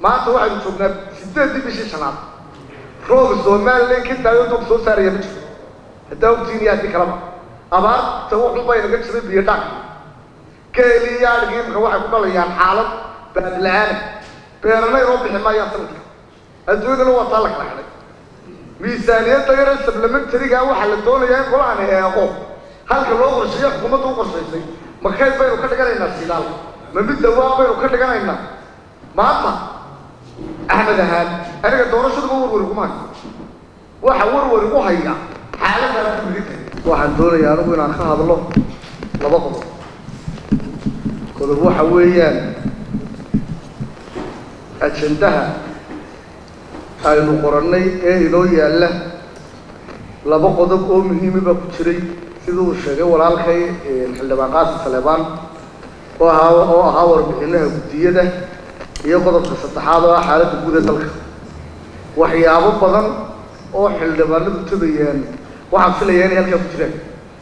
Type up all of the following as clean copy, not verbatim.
maanta waxaynu joognaa 8 bishii shanaad roob Soomaaliland ka daayo dog soo saaraya ma jiro hadaa ogtiin yahay kalaba abaarta wuxuu bay naga jiray biyo dhac keeliyaadkii marka waxay ku dhalayaan xaalad baadlaan beeranay roob bixin ma yaasanta adduunyada waa taa la kala xidhay miisaaniyadda yar supplementary-ga waxa la doonayaa in golaan eego halka loo qorsheeyo xukuumaddu u qorsheysay ma kayf baynu ka dhiganaynaa sidaal ma mid dawaa baynu ka dhiganaynaa maanta أحمد هاد أنا قلت له شو تقول ورقمان واحد ورق وهيا حالة لا تبريك واحد دول يا رب ينخه هذا الله لا بقول كل روح ويا أشنتها هاي القرآني إيه لو يلا لا بقول ذوق مهم بكتير سيدو الشجع ولا الخي الحل بقاس السلبان وهاور بينه بديده iyo qodobka saddexaad oo xaaladda guud ee dalka waxyaabo badan oo xildhibaanadu tabayeen waxaan filayaa in halka ku jiraan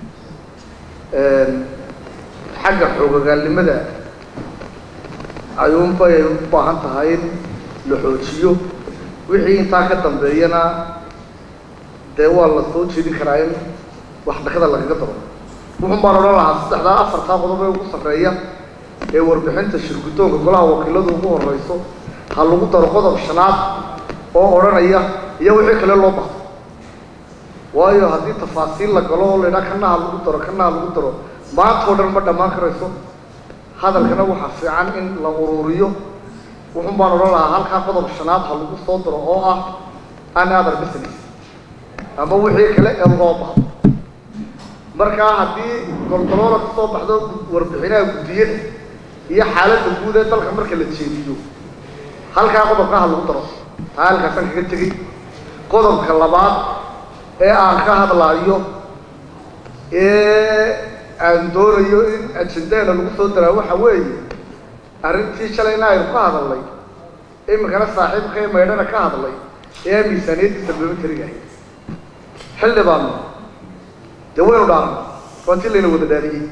xagga xoogagaalnimada ayuun bay u baahan tahay la xoojiyo wixii intaa ka dambeeyana dee waa la soo jeedin karaa in wax dhaqada lagaga daro wuxuun baan odhan lahaa saddexdaa afartaa qodob ee ugu sarreeya ee warbixinta shirguddoonka golaha wakiiladu ugu horeyso ha lagu daro qodob shanaad oo odhanaya iyo wixii kale loo baahdo waayo haddii tafaasiil la galo oo la yidhaha kana ha lagu daro maanta oo dhan ma dhammaan karayso hadalkana waxaa fiican in la ururiyo wuxuun baan odhan lahaa halkaa qodob shanaad ha lagu soo daro oo ah another business ama wixii kale ee loo baahdo markaa haddii golgoloola ka soo baxdo warbixinaha guddiyada iyo xaaladda guud ee dalka marka la jeediyo halkaa qodobka ha lagu daro taa halkaasaan kaga tegey qodobka labaad ee aan ka hadlaayo ee aan doonayo in ajendaheena lagu soo daraa waxa weeye arrintii shalayna aynu ka hadalnay iminkana saaxiibkay maydhana ka hadlay ee miisaaniyadda supplementary-ga ahayd xildhibaanno dee waynu dhaarnay waantii layna wada dhaariyey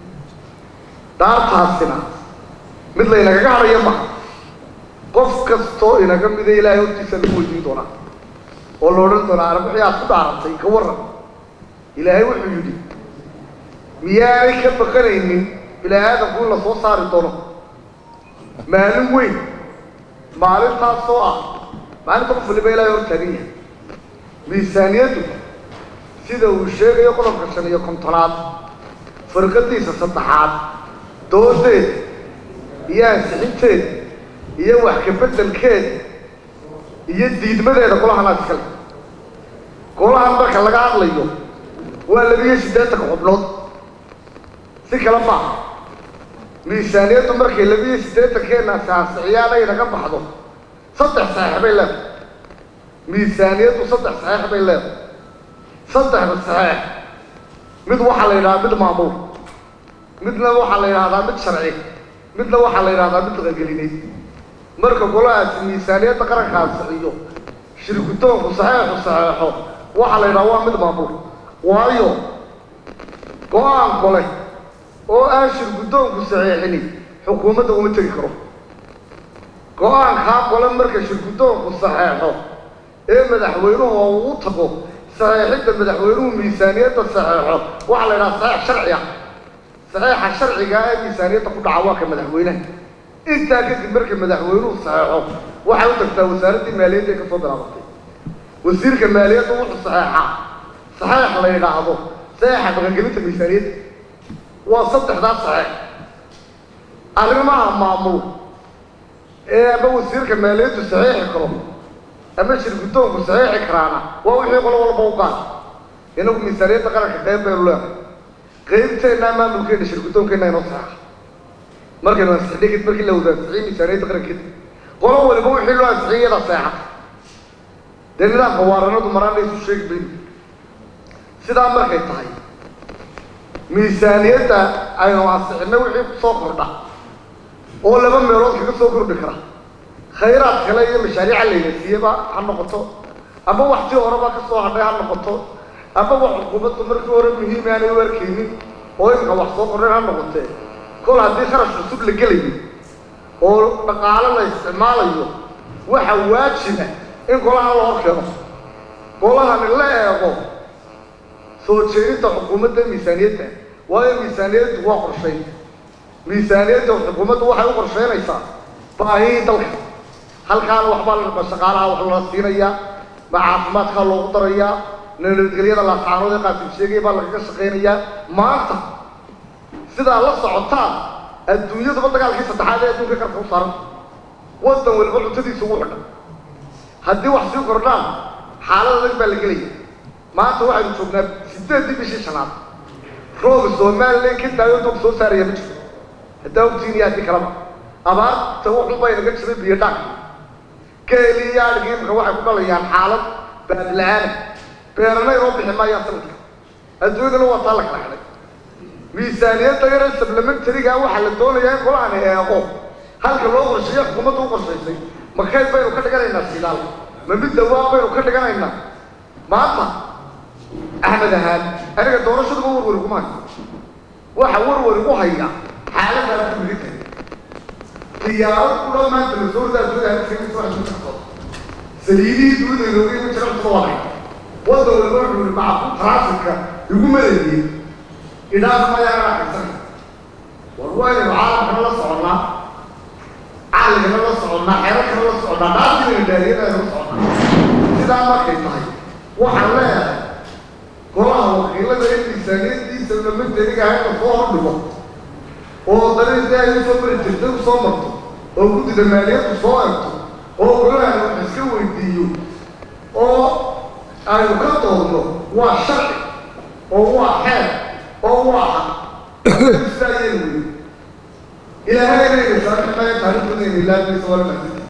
dhaartaasina mid laynagaga hadhaya maha qof kastoo inaga mida ilaahay hortiisa lagu weydiin doonaa oo la odhan doonaa arag wixii aad ku dhaarantay ka warran ilaahay wuxuu yidhi miyaanay ka baqanaynin bilaa-aadamku in la soo saari doono maalin weyn maalintaasoo ah maalinta qof waliba ilaahay hor taagan yahay miisaaniyaddu sida uu sheegayo qodobka 5 farqadiisa saddexaad doodeed iyo ansixinteed iyo wax ka beddelkeed iyo diidmadeeda golahan iskale golahan marka laga hadlayo waa 280 xubnood si kala ma miisaaniyaddu markay 280 keena saasiyada inaga baxdo saddex saaxiib ay leedahay miisaaniyaddu saddex saaxiib ay leedahay صدق بالصحيح مد وحلا يرى مد معمول مد لا وحلا يرى هذا مد شرعي مد لا وحلا يرى هذا مد غيريني مركب قلات ميزانية تقرأ خالص صحيحه شركتهم صحيح وحلا يرى هو مد معمول وأيوه قوان قلي أو شركتهم صحيحني حكومته ومتذكره قوان خاب قلنا مركب شركتهم صحيحه إيه مدحوينه ووطقه صحيح مدحوينه ميزانية صحيحة وعلى صحيح شرعية صحيح الشرعي قاعد ميزانية تقول عواك مدحوينه انت كنت مركب مدحوينه صحيحة وحاولت وزارة المالية كفضل عرفتي وزير المالية تقول صحيحة صحيح الله يقعده صحيح بغنجلت الميزانية وصدح ذات صحيح أنا معمول إيه أبو وزير المالية صحيح يقرب أما شركتهم صحيح إكرانا ووحي يقولوا والله بوقات إنهم ميزانية تقرأ كتاب بيقولوا قيمتنا ما ممكن شركتهم كنا ينصح مركز نصحيك مركز لو ذا صحيح ميزانية تقرأ كده قالوا والله بوحي له صحيح هذا صحيح لأن لا قوارنات ومران ليسوا شيء بين سيدا مركز تحي ميزانية أيضا صحيح نوحي صوكر ده ولا ما يروح كده صوكر بكرة خيرات خلايا مشاريع اللي نسيبها هالنقطة أما واحد يهرب كسر على هالنقطة أما واحد حكومة تمرك ورا مهم يعني وركيني هو يبغى واحد صفر هالنقطة كل هذه خرج رسول الجليد ونقال الله استعمال أيه waxa waajiba in golaha loo keeno golahan la eego soo jeedinta xukuumadda miisaaniyadda waayo miisaaniyaddu waa qorshay miisaaniyadda xukuumaddu waxay u qorsheynaysaa baahida dalka halkaan waxbaa la shaqaalaha wax la siinayaa ma caafimaadka loogu darayaa nabadgelyada la tacaanood ee qaasib sheegay baa lagaga shaqeynayaa maanta sidaa la socotaan adduunyadu dagaalkii saddexaad ee adduunka karka u saaran waddan walba cuntadiisa ugu xidhan haddii wax sii kordhaan xaalad adag baa la gelaya maanta waxaynu joognaa 8 bishii shanaad roob Soomaaliland ka daayo dog soo saaraya ma jiro hadaa ogtiin yaadi kalaba abaarta wuxuu baynaga jiray biyo dhac keeliyaalkii marka waxay ku dhalayaan xaalad baadlaan beeranay oo bixi maayaan sanadka adduunyada waa taa la kala xalay miisaaniyadda yar supplementary-ga waxa la doonayaa in golahan eego halka loo qorsheeyo xukuumaddu u qorsheysay ma qayb baynu ka dhiganaynaa sidaal ma mid dawaa baynu ka dhiganaynaa maanta أحمد هاد أنا قلت له شو تقول ورقمان واحد ورقوها حالة لا تملكها سيارات كلها ما تنزور ذا زوجها في واحد من الخط سليدي دون يروي من شرط صواحي وضع الورق مع راسك يقوم لي إذا ما يعرف أحسن والله العالم كله صعنا عالم كله صعنا حيرة كله صعنا ناس من الدنيا كله صعنا إذا ما كنت هاي وحلا كلها وكيلة الإنسانية دي سلمت ترجع هنا فوق النظام وطريق ده يوصل الجدول صامته وجود الماليات وصامته وكلها نسوي ديو أنا كتبنا وشرع وواحد وواحد إلى هذه الرسالة ما يتعرفون إلا بسؤال